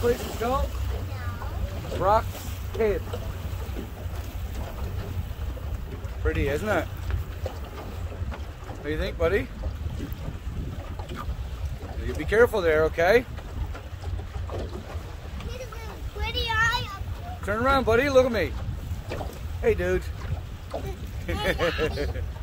place is called? No. Rock Cave. Pretty, isn't it? What do you think, buddy? You be careful there, okay? Pretty eye. Turn around, buddy. Look at me. Hey, dude.